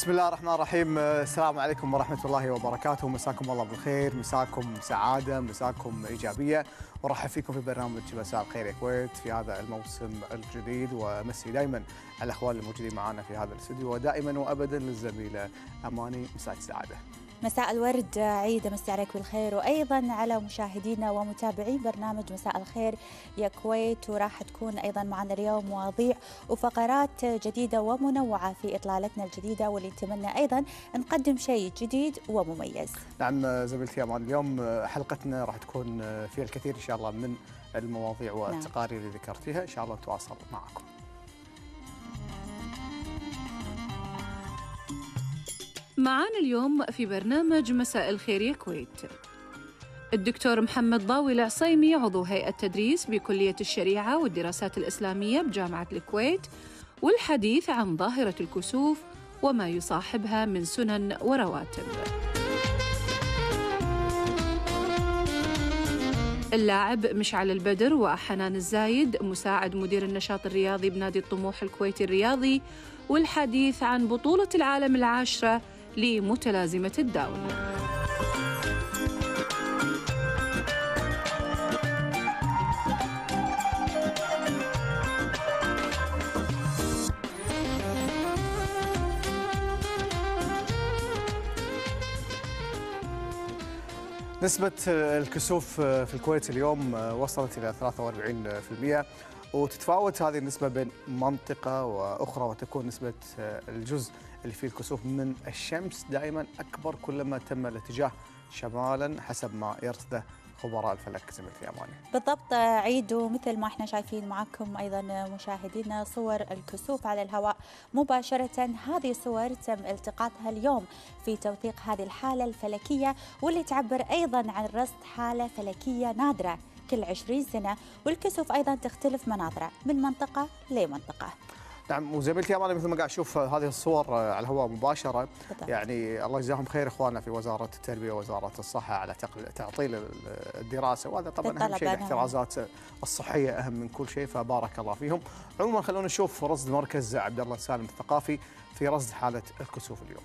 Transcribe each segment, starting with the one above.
بسم الله الرحمن الرحيم. السلام عليكم ورحمة الله وبركاته. مساكم الله بالخير، مساكم سعادة، مساكم إيجابية، ورحب فيكم في برنامج مساء الخير يا كويت في هذا الموسم الجديد. ومسي دائما على الأخوان الموجودين معنا في هذا الاستوديو، ودائما وأبدا للزميلة أماني. مساء السعادة. مساء الورد عيد، مسي عليك بالخير، وأيضا على مشاهدينا ومتابعين برنامج مساء الخير يا كويت. وراح تكون أيضا معنا اليوم مواضيع وفقرات جديدة ومنوعة في إطلالتنا الجديدة، واللي نتمنى أيضا نقدم شيء جديد ومميز. نعم زميلتي أمان، اليوم حلقتنا راح تكون فيها الكثير إن شاء الله من المواضيع والتقارير اللي ذكرتيها. إن شاء الله نتواصل معكم. معانا اليوم في برنامج مساء الخير يا كويت الدكتور محمد ضاوي العصيمي، عضو هيئة تدريس بكلية الشريعة والدراسات الإسلامية بجامعة الكويت، والحديث عن ظاهرة الكسوف وما يصاحبها من سنن ورواتب. اللاعب مشعل البدر وحنان الزايد مساعد مدير النشاط الرياضي بنادي الطموح الكويتي الرياضي، والحديث عن بطولة العالم العاشرة لمتلازمة الداون. نسبة الكسوف في الكويت اليوم وصلت إلى 43%، وتتفاوت هذه النسبة بين منطقة وأخرى، وتكون نسبة الجزء اللي فيه الكسوف من الشمس دائما أكبر كلما تم الاتجاه شمالا حسب ما يرصده خبراء الفلك. زميلتي أماني. بالضبط عيد، ومثل ما احنا شايفين معكم أيضا مشاهدينا صور الكسوف على الهواء مباشرة. هذه صور تم التقاطها اليوم في توثيق هذه الحالة الفلكية، واللي تعبر أيضا عن رصد حالة فلكية نادرة كل 20 سنة، والكسوف أيضا تختلف مناظره من منطقة لمنطقة. نعم، وزميلتي أماني مثل ما قاعد أشوف هذه الصور على الهواء مباشرة، يعني الله يجزاهم خير إخواننا في وزارة التربية ووزارة الصحة على تعطيل الدراسة، وهذا طبعا أهم شيء. الاحترازات الصحية أهم من كل شيء، فبارك الله فيهم. عموما خلونا نشوف رصد مركز عبد الله السالم الثقافي في رصد حالة الكسوف اليوم.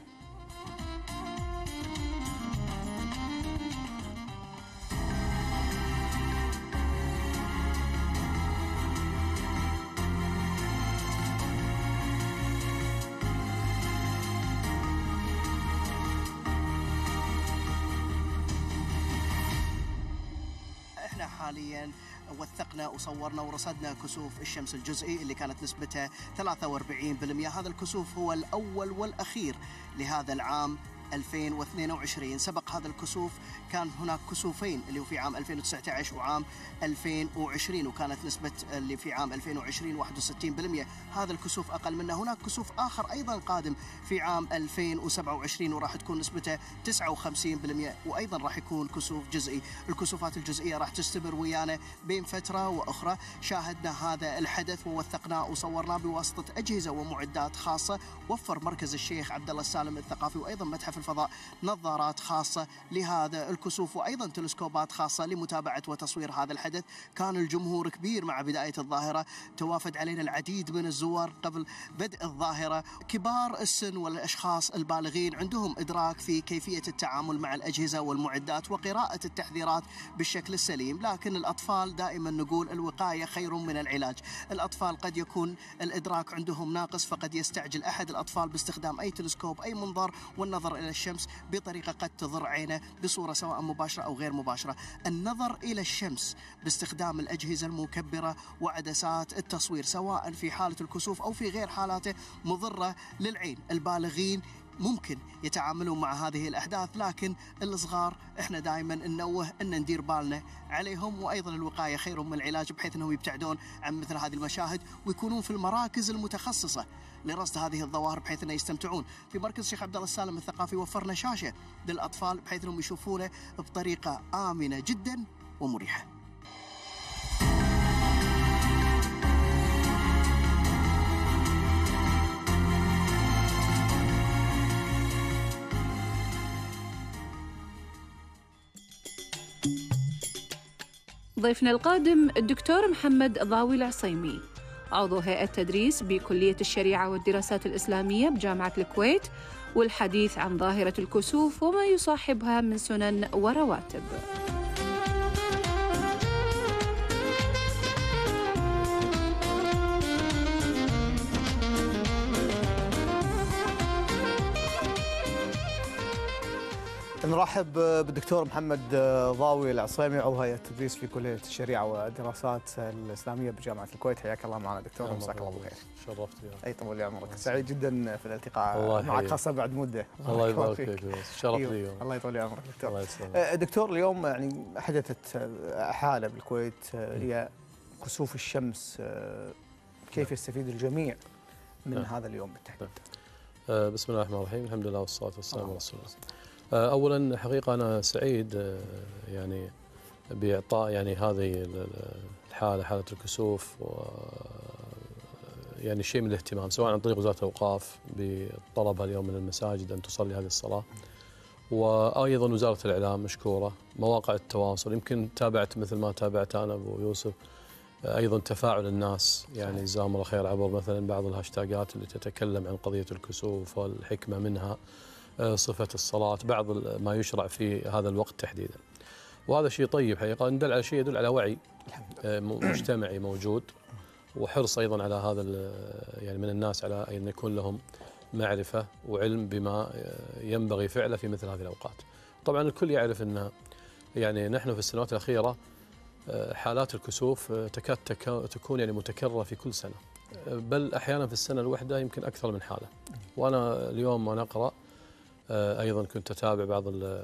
حاليا وثقنا وصورنا ورصدنا كسوف الشمس الجزئي اللي كانت نسبته 43%. هذا الكسوف هو الأول والأخير لهذا العام 2022. سبق هذا الكسوف كان هناك كسوفين اللي هو في عام 2019 وعام 2020، وكانت نسبة اللي في عام 2020 61%. هذا الكسوف أقل منه. هناك كسوف آخر أيضا قادم في عام 2027 وراح تكون نسبته 59%، وأيضا راح يكون كسوف جزئي. الكسوفات الجزئية راح تستمر ويانا بين فترة وأخرى. شاهدنا هذا الحدث ووثقناه وصورناه بواسطة أجهزة ومعدات خاصة. وفر مركز الشيخ عبد الله السالم الثقافي وأيضا متحف الفضاء نظارات خاصة لهذا الكسوف، وأيضا تلسكوبات خاصة لمتابعة وتصوير هذا الحدث. كان الجمهور كبير مع بداية الظاهرة، توافد علينا العديد من الزوار قبل بدء الظاهرة. كبار السن والأشخاص البالغين عندهم إدراك في كيفية التعامل مع الأجهزة والمعدات وقراءة التحذيرات بالشكل السليم، لكن الأطفال دائما نقول الوقاية خير من العلاج. الأطفال قد يكون الإدراك عندهم ناقص، فقد يستعجل أحد الأطفال باستخدام أي تلسكوب أي منظار والنظر إلى الشمس بطريقة قد تضر عينه بصورة سواء مباشرة أو غير مباشرة. النظر إلى الشمس باستخدام الأجهزة المكبرة وعدسات التصوير سواء في حالة الكسوف أو في غير حالاته مضرة للعين. البالغين ممكن يتعاملون مع هذه الأحداث، لكن الصغار احنا دائما ننوه ان ندير بالنا عليهم، وايضا الوقاية خير من العلاج، بحيث انهم يبتعدون عن مثل هذه المشاهد ويكونون في المراكز المتخصصة لرصد هذه الظواهر بحيث انه يستمتعون. في مركز الشيخ عبد الله السالم الثقافي وفرنا شاشة للأطفال بحيث انهم يشوفونه بطريقة آمنة جدا ومريحة. ضيفنا القادم الدكتور محمد ضاوي العصيمي، عضو هيئة تدريس بكلية الشريعة والدراسات الإسلامية بجامعة الكويت، والحديث عن ظاهرة الكسوف وما يصاحبها من سنن ورواتب. نرحب بالدكتور محمد ضاوي العصيمي، عضو هيئة التدريس في كلية الشريعة والدراسات الإسلامية بجامعة الكويت. حياك الله معنا دكتور، مساك الله بالخير. شرفتني. أي طول عمرك، سعيد جدا في الالتقاء معك خاصة بعد مدة. الله يبارك فيك، شرف لي. الله يطول عمرك دكتور. الله يسلمك. دكتور، اليوم يعني حدثت حالة بالكويت هي كسوف الشمس، كيف يستفيد الجميع من هذا اليوم بالتحديد؟ بسم الله الرحمن الرحيم، الحمد لله والصلاة والسلام على رسول الله. أولا حقيقة أنا سعيد يعني بإعطاء يعني هذه الحالة، حالة الكسوف، يعني شيء من الاهتمام سواء عن طريق وزارة الأوقاف بطلبها اليوم من المساجد أن تصلي هذه الصلاة، وأيضا وزارة الإعلام مشكورة، مواقع التواصل يمكن تابعت مثل ما تابعت أنا أبو يوسف، أيضا تفاعل الناس يعني جزاهم الله خير عبر مثلا بعض الهاشتاجات اللي تتكلم عن قضية الكسوف والحكمة منها، صفة الصلاة، بعض ما يشرع في هذا الوقت تحديدا. وهذا شيء طيب حقيقة، ندل على شيء يدل على وعي مجتمعي موجود، وحرص أيضا على هذا يعني من الناس على أن يكون لهم معرفة وعلم بما ينبغي فعله في مثل هذه الأوقات. طبعا الكل يعرف أن يعني نحن في السنوات الأخيرة حالات الكسوف تكاد تكون يعني متكررة في كل سنة، بل أحيانا في السنة الواحدة يمكن أكثر من حالة. وأنا اليوم وأنا أقرأ أيضا كنت أتابع بعض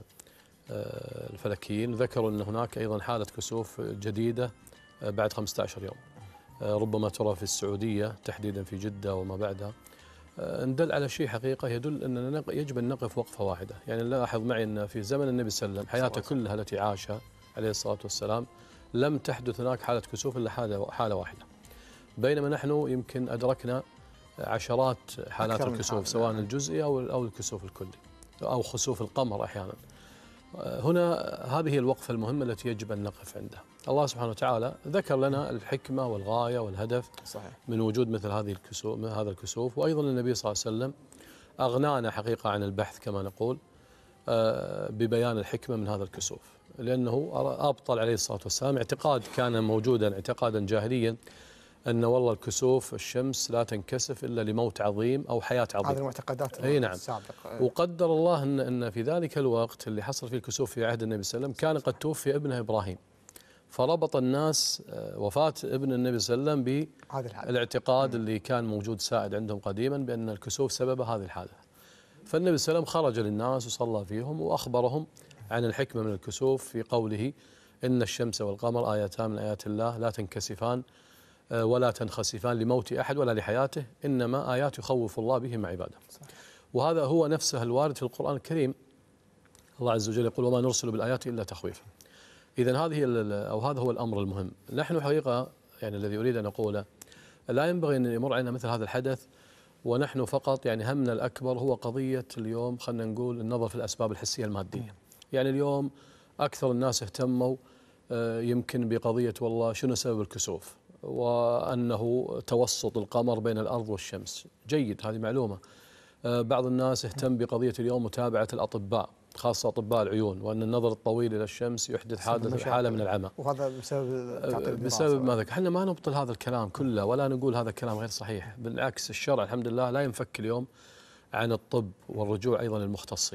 الفلكيين ذكروا أن هناك أيضا حالة كسوف جديدة بعد 15 يوم، ربما ترى في السعودية تحديدا في جدة وما بعدها. ندل على شيء حقيقة يدل أننا يجب أن نقف وقفة واحدة. يعني لاحظ معي أن في زمن النبي صلى الله عليه وسلم حياته كلها التي عاشها عليه الصلاة والسلام لم تحدث هناك حالة كسوف إلا حالة واحدة، بينما نحن يمكن أدركنا عشرات حالات الكسوف سواء الجزئي أو الكسوف الكلي أو خسوف القمر أحيانا. هنا هذه هي الوقفة المهمة التي يجب أن نقف عندها. الله سبحانه وتعالى ذكر لنا الحكمة والغاية والهدف صحيح من وجود مثل هذه الكسوف، من هذا الكسوف، وأيضا النبي صلى الله عليه وسلم أغنانا حقيقة عن البحث كما نقول ببيان الحكمة من هذا الكسوف، لأنه أبطل عليه الصلاة والسلام اعتقاد كان موجودا، اعتقادا جاهليا، أن والله الكسوف الشمس لا تنكسف إلا لموت عظيم أو حياة عظيمة. هذه المعتقدات أي نعم. وقدر الله أن في ذلك الوقت اللي حصل فيه الكسوف في عهد النبي صلى الله عليه وسلم كان قد توفي ابنه إبراهيم، فربط الناس وفاة ابن النبي صلى الله عليه وسلم بالاعتقاد اللي كان موجود سائد عندهم قديما بأن الكسوف سبب هذه الحادثة. فالنبي صلى الله عليه وسلم خرج للناس وصلى فيهم وأخبرهم عن الحكمة من الكسوف في قوله إن الشمس والقمر آيتان من آيات الله لا تنكسفان ولا تنخسفان لموت أحد ولا لحياته، إنما آيات يخوف الله بهم عباده. وهذا هو نفسه الوارد في القرآن الكريم. الله عز وجل يقول وما نرسل بالآيات إلا تخويفا. إذن هذا هو الأمر المهم. نحن حقيقة يعني الذي أريد أن أقوله لا ينبغي أن يمر علينا مثل هذا الحدث ونحن فقط يعني همنا الأكبر هو قضية اليوم خلينا نقول النظر في الأسباب الحسية المادية. يعني اليوم أكثر الناس اهتموا يمكن بقضية والله شنو سبب الكسوف، وأنه توسط القمر بين الأرض والشمس، جيد هذه معلومة. بعض الناس اهتم بقضية اليوم متابعة الأطباء خاصة أطباء العيون، وأن النظر الطويل إلى الشمس يحدث حالة من العمى، وهذا بسبب ماذا؟ احنا ما نبطل هذا الكلام كله ولا نقول هذا الكلام غير صحيح، بالعكس الشرع الحمد لله لا ينفك اليوم عن الطب والرجوع أيضا للمختصين،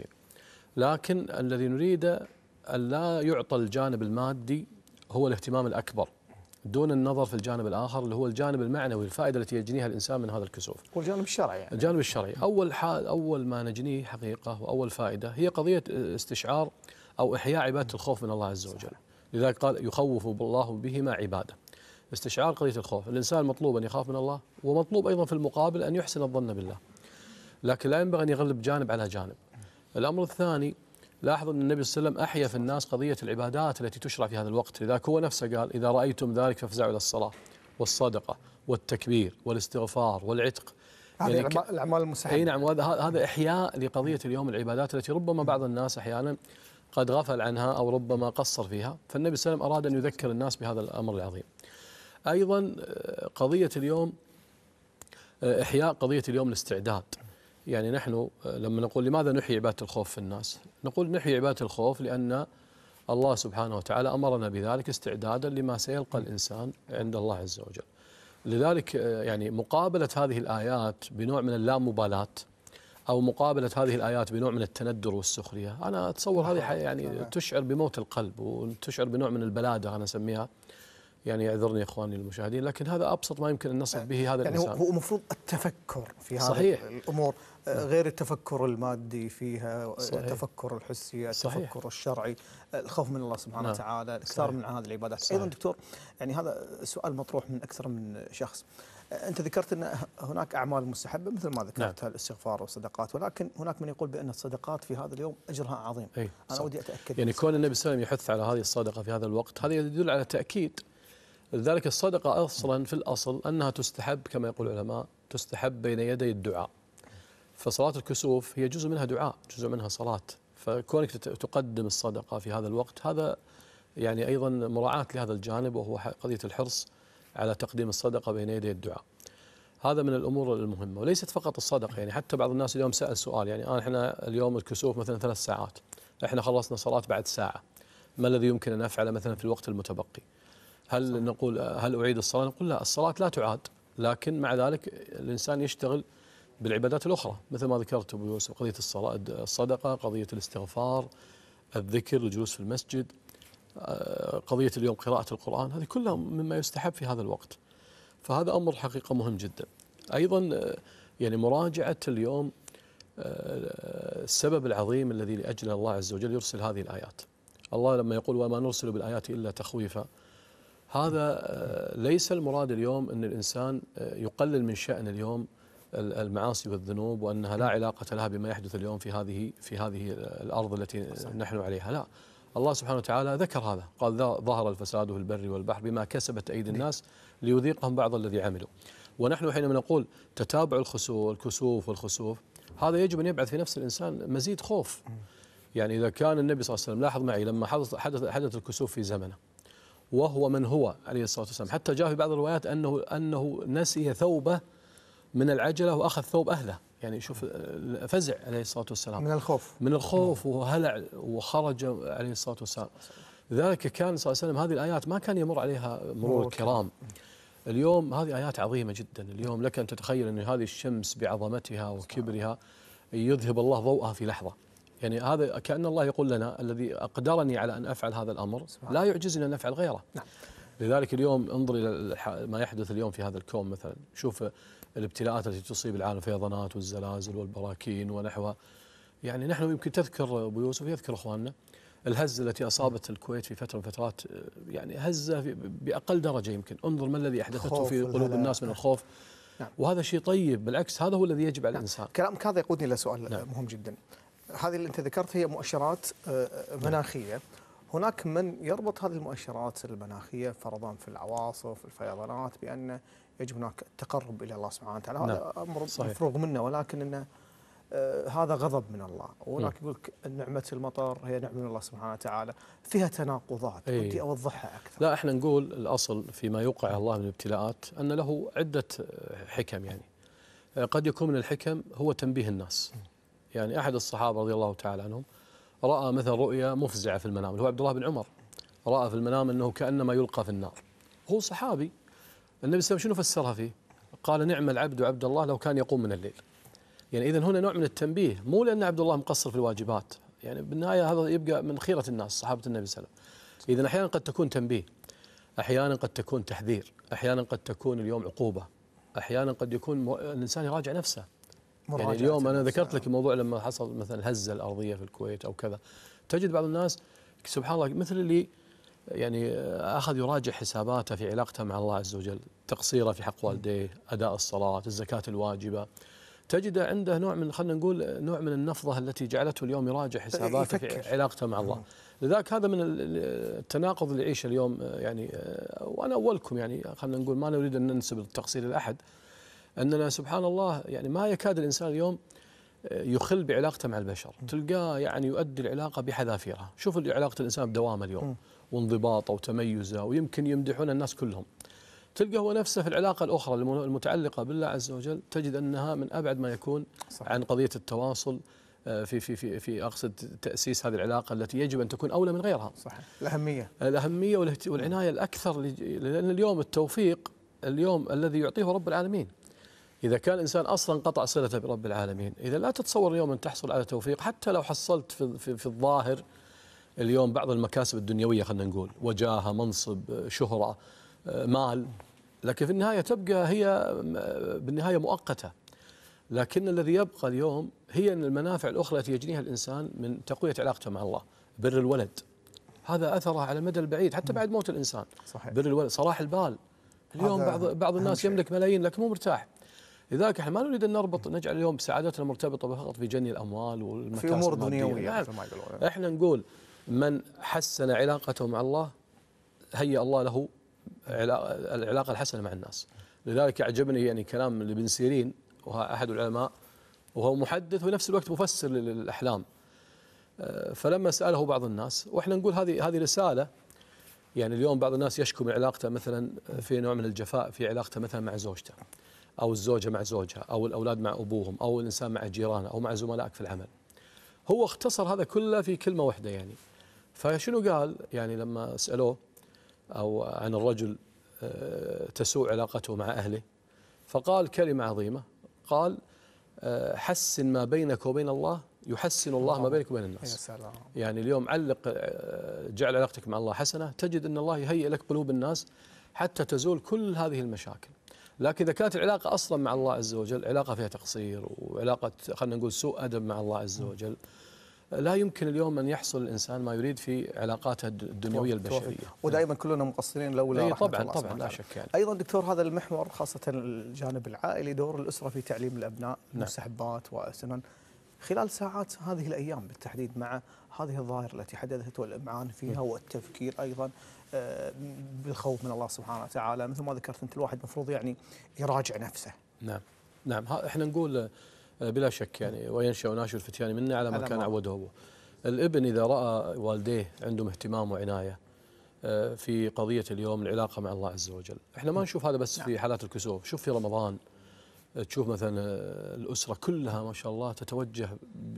لكن الذي نريد أن لا يعطى الجانب المادي هو الاهتمام الأكبر دون النظر في الجانب الآخر اللي هو الجانب المعنوي، الفائدة التي يجنيها الإنسان من هذا الكسوف، والجانب الشرعي. يعني الجانب الشرعي أول ما نجنيه حقيقة وأول فائدة هي قضية استشعار أو إحياء عبادة الخوف من الله عز وجل. لذلك قال يخوف الله بهما عباده، استشعار قضية الخوف. الإنسان مطلوب أن يخاف من الله، ومطلوب أيضا في المقابل أن يحسن الظن بالله، لكن لا ينبغي أن يغلب جانب على جانب. الأمر الثاني، لاحظ أن النبي صلى الله عليه وسلم أحيا في الناس قضية العبادات التي تشرع في هذا الوقت، لذلك هو نفسه قال إذا رأيتم ذلك فافزعوا إلى الصلاة والصدقة والتكبير والاستغفار والعتق، هذه يعني الأعمال المستحبة. أي نعم، هذا إحياء لقضية اليوم العبادات التي ربما بعض الناس أحيانا قد غفل عنها أو ربما قصر فيها، فالنبي صلى الله عليه وسلم أراد أن يذكر الناس بهذا الأمر العظيم. أيضا قضية اليوم إحياء قضية اليوم الاستعداد. يعني نحن لما نقول لماذا نحيي عبادة الخوف في الناس، نقول نحيي عبادة الخوف لأن الله سبحانه وتعالى أمرنا بذلك استعدادا لما سيلقى الإنسان عند الله عز وجل. لذلك يعني مقابلة هذه الآيات بنوع من اللامبالاة أو مقابلة هذه الآيات بنوع من التندر والسخرية، أنا أتصور هذه يعني تشعر بموت القلب وتشعر بنوع من البلادة أنا أسميها، يعني يعذرني إخواني المشاهدين، لكن هذا أبسط ما يمكن أن نصف به هذا يعني الإنسان. هو المفروض التفكر في صحيح. هذه الأمور غير التفكر المادي فيها، صحيح. التفكر الحسي، التفكر صحيح. الشرعي، الخوف من الله سبحانه وتعالى، الاكثار من هذه العبادات. صحيح. أيضا دكتور يعني هذا سؤال مطروح من أكثر من شخص. أنت ذكرت أن هناك أعمال مستحبة مثل ما ذكرت الاستغفار والصدقات، ولكن هناك من يقول بأن الصدقات في هذا اليوم أجرها عظيم. أنا ودي أتأكد يعني كون النبي صلى الله عليه وسلم يحث على هذه الصدقة في هذا الوقت هذا يدل على تأكيد. لذلك الصدقة أصلا في الأصل أنها تستحب كما يقول العلماء، تستحب بين يدي الدعاء. فصلاة الكسوف هي جزء منها دعاء، جزء منها صلاة، فكونك تقدم الصدقة في هذا الوقت هذا يعني أيضا مراعاة لهذا الجانب، وهو قضية الحرص على تقديم الصدقة بين يدي الدعاء. هذا من الأمور المهمة، وليست فقط الصدقة. يعني حتى بعض الناس اليوم سأل سؤال، يعني احنا اليوم الكسوف مثلا 3 ساعات، احنا خلصنا صلاة بعد ساعة، ما الذي يمكن أن نفعله مثلا في الوقت المتبقي؟ هل نقول هل أعيد الصلاة؟ نقول لا، الصلاة لا تعاد، لكن مع ذلك الإنسان يشتغل بالعبادات الأخرى مثل ما ذكرت أبو يوسف، قضية الصدقة، قضية الاستغفار، الذكر، الجلوس في المسجد، قضية اليوم قراءة القرآن، هذه كلها مما يستحب في هذا الوقت. فهذا أمر حقيقة مهم جدا. أيضا يعني مراجعة اليوم السبب العظيم الذي لأجله الله عز وجل يرسل هذه الآيات. الله لما يقول وما نرسل بالآيات إلا تخويفا، هذا ليس المراد اليوم أن الإنسان يقلل من شأن اليوم المعاصي والذنوب وأنها لا علاقة لها بما يحدث اليوم في هذه الأرض التي نحن عليها، لا. الله سبحانه وتعالى ذكر هذا، قال ظهر الفساد في البر والبحر بما كسبت أيدي الناس ليذيقهم بعض الذي عملوا. ونحن حينما نقول تتابع الكسوف والخسوف، هذا يجب أن يبعث في نفس الإنسان مزيد خوف. يعني إذا كان النبي صلى الله عليه وسلم، لاحظ معي، لما حدث الكسوف في زمنه وهو من هو عليه الصلاة والسلام، حتى جاء في بعض الروايات أنه نسي ثوبه من العجلة وأخذ ثوب أهله. يعني شوف فزع عليه الصلاة والسلام من الخوف وهلع وخرج عليه الصلاة والسلام. لذلك كان صلى الله عليه وسلم هذه الآيات ما كان يمر عليها مرور الكرام. اليوم هذه آيات عظيمة جدا. اليوم لك أن تتخيل أن هذه الشمس بعظمتها وكبرها يذهب الله ضوءها في لحظة. يعني هذا كأن الله يقول لنا الذي أقدرني على أن أفعل هذا الأمر لا يعجزني أن أفعل غيره. لذلك اليوم انظر إلى ما يحدث اليوم في هذا الكون مثلا، شوف الابتلاءات التي تصيب العالم، الفيضانات والزلازل والبراكين ونحوها. يعني نحن يمكن تذكر أبو يوسف، يذكر أخواننا الهزة التي أصابت الكويت في فترة من فترات، يعني هزة بأقل درجة يمكن، انظر ما الذي أحدثته في قلوب الناس من الخوف. وهذا شيء طيب، بالعكس هذا هو الذي يجب على الإنسان. كلامك هذا يقودني إلى سؤال مهم جدا. هذه اللي أنت ذكرت هي مؤشرات مناخية. هناك من يربط هذه المؤشرات المناخية فرضا في العواصف الفيضانات بأن يجب هناك التقرب إلى الله سبحانه وتعالى. هذا أمر مفروغ منه، ولكن إنه هذا غضب من الله. وهناك يقول لك نعمة المطر هي نعمة من الله سبحانه وتعالى، فيها تناقضات. ودي أوضحها أكثر. لا، احنا نقول الأصل فيما يوقع الله من الابتلاءات أن له عدة حكم. يعني قد يكون من الحكم هو تنبيه الناس. يعني أحد الصحابة رضي الله تعالى عنهم رأى مثلا رؤيا مفزعة في المنام، اللي هو عبد الله بن عمر، رأى في المنام أنه كأنما يلقى في النار. هو صحابي. النبي صلى الله عليه وسلم شنو فسرها فيه؟ قال نعم العبد عبد الله لو كان يقوم من الليل. يعني إذن هنا نوع من التنبيه، مو لأن عبد الله مقصر في الواجبات، يعني بالنهاية هذا يبقى من خيرة الناس صحابة النبي صلى الله عليه وسلم. إذن أحيانا قد تكون تنبيه، أحيانا قد تكون تحذير، أحيانا قد تكون اليوم عقوبة، أحيانا قد يكون الإنسان يراجع نفسه. يعني اليوم أنا ذكرت لك الموضوع لما حصل مثلا الهزة الأرضية في الكويت أو كذا، تجد بعض الناس سبحان الله مثل اللي يعني أخذ يراجع حساباته في علاقته مع الله عز وجل، تقصيره في حق والديه، أداء الصلاة، الزكاة الواجبة، تجد عنده نوع من، خلينا نقول نوع من النفضة التي جعلته اليوم يراجع حساباته في علاقته مع الله. لذلك هذا من التناقض اللي يعيشه اليوم. يعني وأنا أولكم، يعني خلينا نقول ما نريد أن ننسب التقصير لأحد، أننا سبحان الله يعني ما يكاد الإنسان اليوم يخل بعلاقته مع البشر، تلقاه يعني يؤدي العلاقة بحذافيرها. شوف علاقة الإنسان بدوامه اليوم وانضباطه وتميزه، ويمكن يمدحون الناس كلهم. تلقى هو نفسه في العلاقة الأخرى المتعلقة بالله عز وجل تجد أنها من أبعد ما يكون عن قضية التواصل في أقصد تأسيس هذه العلاقة التي يجب أن تكون أولى من غيرها. صحيح. الأهمية والعناية الأكثر، لأن اليوم التوفيق اليوم الذي يعطيه رب العالمين. إذا كان الإنسان أصلا قطع صلته برب العالمين، إذا لا تتصور اليوم أن تحصل على توفيق، حتى لو حصلت في الظاهر اليوم بعض المكاسب الدنيوية، خلينا نقول وجاهة، منصب، شهرة، مال، لكن في النهاية تبقى هي بالنهاية مؤقتة. لكن الذي يبقى اليوم هي المنافع الأخرى التي يجنيها الإنسان من تقوية علاقته مع الله. بر الولد هذا أثره على المدى البعيد حتى بعد موت الإنسان. صحيح. بر الولد، صلاح البال. اليوم بعض الناس يملك ملايين لكن مو مرتاح. لذلك احنا ما نريد ان نجعل اليوم سعادتنا مرتبطه فقط في جني الاموال والمكاسب في امور دنيويه. نعم. احنا نقول من حسن علاقته مع الله هيأ الله له العلاقه الحسنه مع الناس. لذلك اعجبني يعني كلام لابن سيرين، وهو احد العلماء وهو محدث وفي نفس الوقت مفسر للاحلام. فلما ساله بعض الناس، واحنا نقول هذه رساله، يعني اليوم بعض الناس يشكو من علاقته مثلا في نوع من الجفاء في علاقته مثلا مع زوجته، أو الزوجة مع زوجها، أو الأولاد مع أبوهم، أو الإنسان مع جيرانه، أو مع زملائك في العمل. هو اختصر هذا كله في كلمة واحدة يعني. فشنو قال؟ يعني لما سألوه أو عن الرجل تسوء علاقته مع أهله، فقال كلمة عظيمة، قال حسن ما بينك وبين الله يحسن الله ما بينك وبين الناس. يا سلام. يعني اليوم جعل علاقتك مع الله حسنة، تجد أن الله يهيئ لك قلوب الناس حتى تزول كل هذه المشاكل. لكن إذا كانت العلاقة أصلا مع الله عز وجل علاقة فيها تقصير وعلاقة خلينا نقول سوء أدب مع الله عز وجل، لا يمكن اليوم أن يحصل الإنسان ما يريد في علاقاته الدنيوية البشرية. ودائما كلنا مقصرين لولا رحمة الله. طبعا لا شك يعني. أيضا دكتور هذا المحور خاصة الجانب العائلي، دور الأسرة في تعليم الأبناء مستحبات وسنن خلال ساعات هذه الأيام بالتحديد، مع هذه الظاهرة التي حدثت والإمعان فيها والتفكير أيضا بالخوف من الله سبحانه وتعالى. مثل ما ذكرت أنت، الواحد مفروض يعني يراجع نفسه. نعم احنا نقول بلا شك يعني وينشأ ناشئ الفتيان منا على ما كان عوده هو. الابن إذا رأى والديه عندهم اهتمام وعناية في قضية اليوم العلاقة مع الله عز وجل، احنا ما نشوف هذا بس في حالات الكسوف، شوف في رمضان تشوف مثلا الأسرة كلها ما شاء الله تتوجه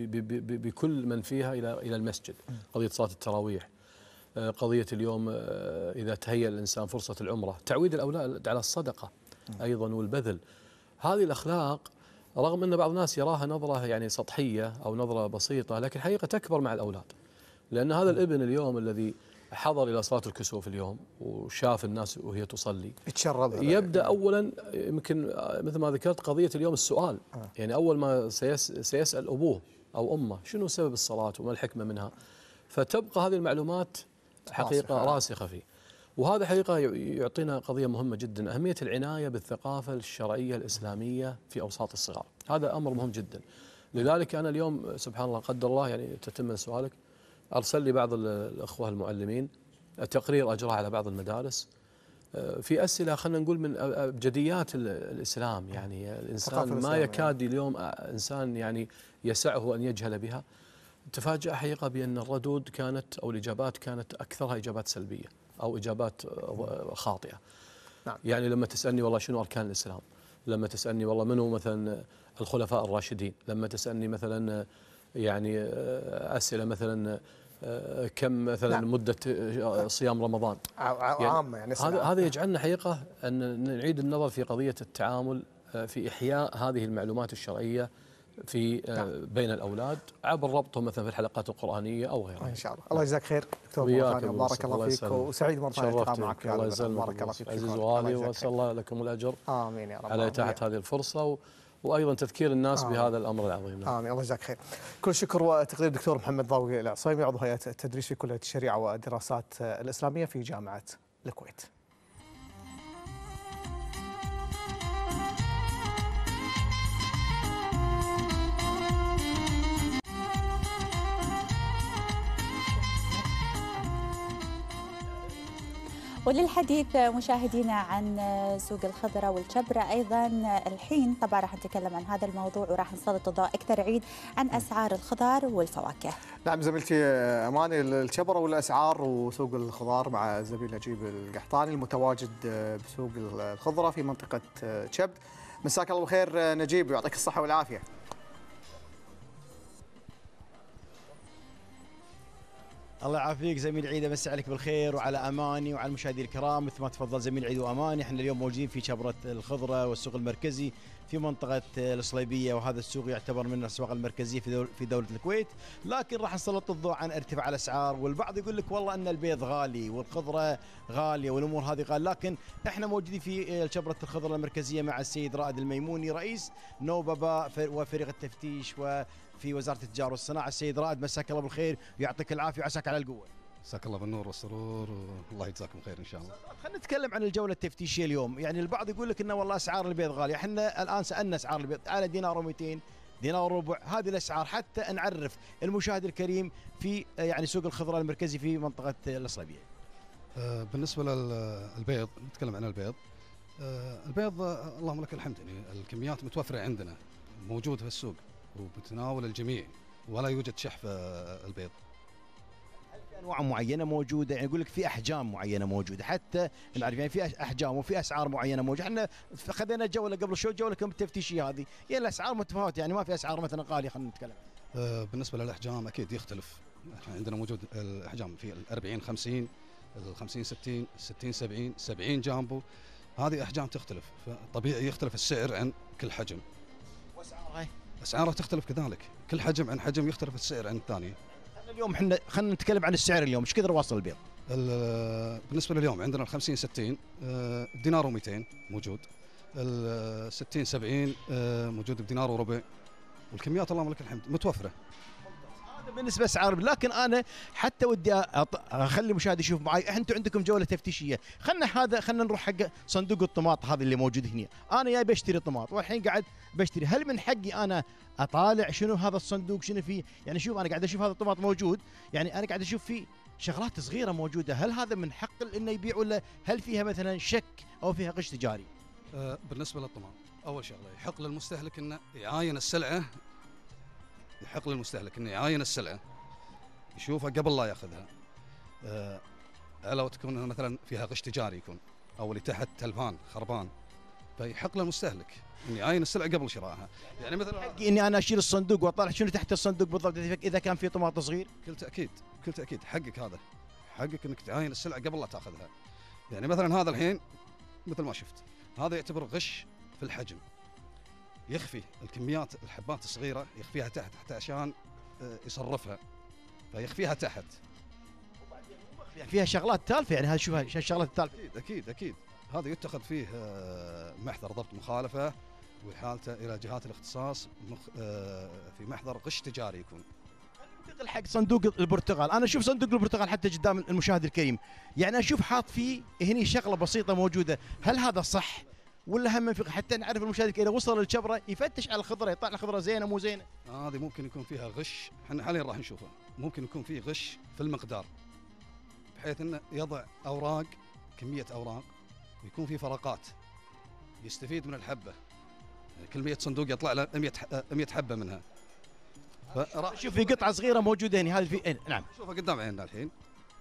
بكل من فيها إلى المسجد. قضية صلاة التراويح، قضية اليوم إذا تهيأ الإنسان فرصة العمرة، تعويد الأولاد على الصدقة أيضا والبذل. هذه الأخلاق رغم أن بعض الناس يراها نظرة يعني سطحية أو نظرة بسيطة، لكن حقيقة تكبر مع الأولاد. لأن هذا الابن اليوم الذي حضر إلى صلاة الكسوف اليوم وشاف الناس وهي تصلي، يبدأ أولا يمكن مثل ما ذكرت قضية اليوم السؤال. يعني أول ما سيسأل أبوه أو أمه شنو سبب الصلاة وما الحكمة منها، فتبقى هذه المعلومات حقيقة راسخة فيه. وهذا حقيقة يعطينا قضية مهمة جدا، أهمية العناية بالثقافة الشرعية الإسلامية في أوساط الصغار. هذا أمر مهم جدا. لذلك أنا اليوم سبحان الله قدر الله يعني تتم سؤالك، أرسل لي بعض الأخوة المعلمين تقرير أجراه على بعض المدارس في أسئلة خلينا نقول من أبجديات الإسلام. يعني الإنسان ما يكاد اليوم إنسان يعني يسعه أن يجهل بها. تفاجأ حقيقة بأن الردود كانت أو الإجابات كانت أكثرها إجابات سلبية أو إجابات خاطئة. يعني لما تسألني والله شنو أركان الإسلام، لما تسألني والله منو مثلا الخلفاء الراشدين، لما تسألني مثلا يعني أسئلة مثلا كم مثلا مدة صيام رمضان عامة يعني هذا يجعلنا حقيقة أن نعيد النظر في قضية التعامل في إحياء هذه المعلومات الشرعية في بين الأولاد عبر ربطهم مثلا في الحلقات القرآنية أو غيرها. إن شاء الله. الله يجزاك خير دكتور. بارك الله فيك وسعيد مرة ثانية الكلام معك. الله يسلمك. بارك الله فيك عزيز وغالي، وأسأل الله لكم الأجر. آمين يا رب على إتاحة هذه الفرصة وأيضا تذكير الناس بهذا الأمر العظيم. آمين. الله يجزاك خير. كل شكر وتقدير الدكتور محمد ضاوي العصيمي، عضو هيئة التدريس في كلية الشريعة والدراسات الإسلامية في جامعة الكويت. وللحديث مشاهدينا عن سوق الخضرة والشبرة أيضا الحين طبعا راح نتكلم عن هذا الموضوع وراح نسلط الضوء أكثر عيد عن أسعار الخضار والفواكه. نعم زميلتي أماني، الشبرة والأسعار وسوق الخضار مع زميل نجيب القحطاني المتواجد بسوق الخضرة في منطقة شبد. مساك الله بالخير نجيب ويعطيك الصحة والعافية. الله يعافيك زميل عيد، امسي عليك بالخير وعلى اماني وعلى المشاهدين الكرام. مثل ما تفضل زميل عيد واماني، احنا اليوم موجودين في شبرة الخضرة والسوق المركزي في منطقة الصليبية، وهذا السوق يعتبر من الاسواق المركزية في دولة الكويت. لكن راح نسلط الضوء عن ارتفاع الاسعار، والبعض يقول لك والله ان البيض غالي والخضرة غالية والامور هذه غالية، لكن احنا موجودين في شبرة الخضرة المركزية مع السيد رائد الميموني رئيس نوبة وفريق التفتيش في وزارة التجارة والصناعة. السيد رائد مساك الله بالخير ويعطيك العافية وعساك على القوة. مساك الله بالنور والسرور والله يجزاكم خير ان شاء الله. خلينا نتكلم عن الجولة التفتيشية اليوم. يعني البعض يقول لك انه والله اسعار البيض غالية، احنا الان سألنا اسعار البيض على دينار و200 دينار وربع، هذه الاسعار حتى نعرف المشاهد الكريم في يعني سوق الخضرة المركزي في منطقة الصليبية. بالنسبة للبيض، نتكلم عن البيض. البيض اللهم لك الحمد، يعني الكميات متوفرة عندنا، موجود في السوق وبتناول الجميع ولا يوجد شح في البيض. هل في انواع معينه موجوده؟ يعني يقول لك في احجام معينه موجوده، حتى نعرف يعني في احجام وفي اسعار معينه موجوده. احنا خذينا جوله قبل شوي، جوله كم التفتيشيه هذه، يعني الاسعار متفاوته، يعني ما في اسعار مثلا غاليه. خلينا نتكلم. بالنسبه للاحجام اكيد يختلف. احنا عندنا موجود الاحجام في ال 40 50 ال 50 60 60 70 70 جامبو، هذه احجام تختلف، فطبيعي يختلف السعر عن كل حجم. واسعارها اسعارها تختلف كذلك، كل حجم عن حجم يختلف السعر عن الثاني. اليوم احنا خلينا نتكلم عن السعر اليوم، ايش كثر واصل البيض؟ بالنسبه لليوم عندنا ال 50 60 دينار و200 موجود، ال 60 70 موجود بدينار وربع، والكميات اللهم لك الحمد متوفره. هذا بالنسبه لاسعار، لكن انا حتى ودي اخلي المشاهد يشوف معي. انتم عندكم جوله تفتيشيه، خلينا نروح حق صندوق الطماط هذا اللي موجود هنا. انا جاي بشتري طماط والحين قاعد بشتري، هل من حقي انا اطالع شنو هذا الصندوق شنو فيه؟ يعني شوف انا قاعد اشوف هذا الطماط موجود، يعني انا قاعد اشوف فيه شغلات صغيره موجوده، هل هذا من حق انه يبيع ولا هل فيها مثلا شك او فيها غش تجاري؟ بالنسبه للطماط اول شغله يحق للمستهلك انه يعاين السلعه، يحق للمستهلك انه يعاين السلعه يشوفها قبل لا ياخذها. لو تكون مثلا فيها غش تجاري يكون، او اللي تحت تلفان خربان، فيحق للمستهلك انه يعاين السلعه قبل شرائها. يعني مثلا حقي اني انا اشيل الصندوق واطلع شنو تحت الصندوق بالضبط اذا كان في طماط صغير؟ بكل تاكيد بكل تاكيد حقك، هذا حقك انك تعاين السلعه قبل لا تاخذها. يعني مثلا هذا الحين مثل ما شفت، هذا يعتبر غش في الحجم، يخفي الكميات الحبات الصغيره يخفيها تحت حتى عشان يصرفها، فيخفيها تحت. فيها شغلات تالفه، يعني هذه شوف الشغلات التالفه. اكيد اكيد هذا يتخذ فيه محضر ضبط مخالفه وحالته الى جهات الاختصاص في محضر غش تجاري يكون. ننتقل حق صندوق البرتقال، انا اشوف صندوق البرتقال حتى قدام المشاهد الكريم، يعني اشوف حاط فيه هني شغله بسيطه موجوده، هل هذا صح ولا هم في حتى نعرف المشاهد اذا وصل للشبره يفتش على الخضره يطلع الخضره زينه مو زينه؟ هذه ممكن يكون فيها غش، احنا حاليا راح نشوفها، ممكن يكون فيه غش في المقدار، بحيث انه يضع اوراق، كميه اوراق ويكون في فراغات يستفيد من الحبه، كل 100 صندوق يطلع له 100 حبه منها. شوف في قطعه صغيره موجوده هنا، هذه في نعم شوفها قدام عيننا الحين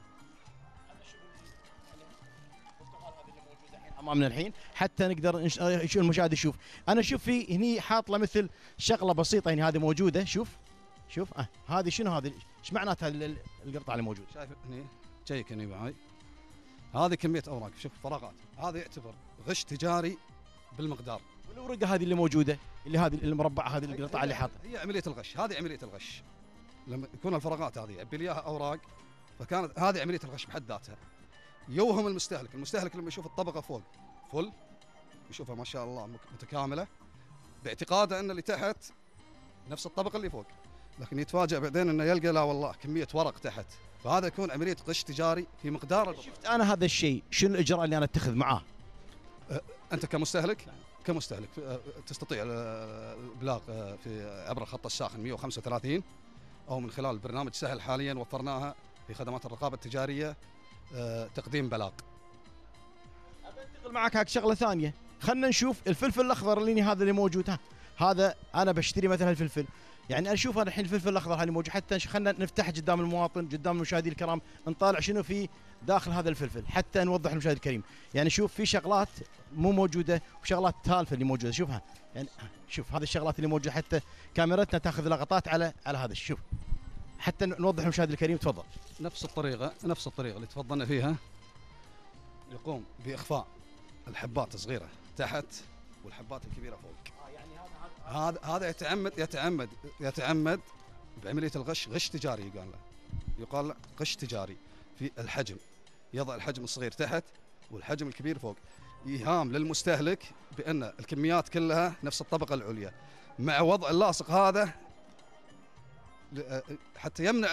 امامنا الحين حتى نقدر المشاهد يشوف. انا اشوف في هني حاط له مثل شغله بسيطه، يعني هذه موجوده، شوف هذه شنو هذه؟ ايش معناتها القطعه اللي موجوده؟ شايف هني جايك هني معاي، هذه كميه اوراق، شوف فراغات، هذا يعتبر غش تجاري بالمقدار. والورقه هذه اللي موجوده اللي هذه المربعه هذه القطعه اللي حاطها، هي عمليه الغش، هذه عمليه الغش لما يكون الفراغات هذه يعبي لي اياها اوراق، فكانت هذه عمليه الغش بحد ذاتها. يوهم المستهلك لما يشوف الطبقه فوق فل يشوفها ما شاء الله متكامله، باعتقاده ان اللي تحت نفس الطبقه اللي فوق، لكن يتفاجأ بعدين انه يلقى لا والله كميه ورق تحت، فهذا يكون عمليه غش تجاري في مقدار. شفت انا هذا الشيء، شنو الاجراء اللي انا اتخذ معاه؟ انت كمستهلك تستطيع الابلاغ في عبر الخط الساخن 135 او من خلال برنامج سهل حاليا وفرناها في خدمات الرقابه التجاريه، تقديم بلاغ ادخل معك هاك شغله ثانيه، خلينا نشوف الفلفل الاخضر هذا اللي موجود. هذا انا بشتري مثلا الفلفل، يعني اشوف انا الحين الفلفل الاخضر اللي موجود، حتى خلينا نفتح قدام المواطن قدام المشاهدين الكرام نطالع شنو في داخل هذا الفلفل حتى نوضح للمشاهد الكريم. يعني شوف في شغلات مو موجوده وشغلات تالفه اللي موجوده، شوفها يعني شوف هذه الشغلات اللي موجوده، حتى كاميرتنا تاخذ لقطات على هذا. شوف حتى نوضح للمشاهد الكريم. تفضل. نفس الطريقه اللي تفضلنا فيها، يقوم باخفاء الحبات الصغيره تحت والحبات الكبيره فوق. هذا يتعمد بعمليه الغش، غش تجاري يقال له غش تجاري في الحجم. يضع الحجم الصغير تحت والحجم الكبير فوق، ايهام للمستهلك بان الكميات كلها نفس الطبقه العليا، مع وضع اللاصق هذا حتى يمنع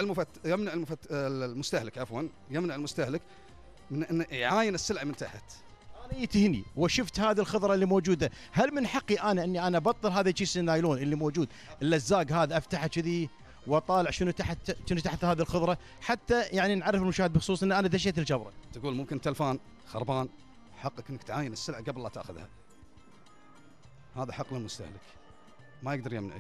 المستهلك من انه يعاين السلعه من تحت. انا يتهني وشفت هذه الخضره اللي موجوده، هل من حقي اني انا ابطل هذا كيس النايلون اللي موجود اللزاق هذا، افتحه كذي واطالع شنو تحت هذه الخضره، حتى يعني نعرف المشاهد بخصوص ان انا دشيت الجبره. تقول ممكن تلفان خربان، حقك انك تعاين السلعه قبل لا تاخذها. هذا حق للمستهلك ما يقدر يمنعك.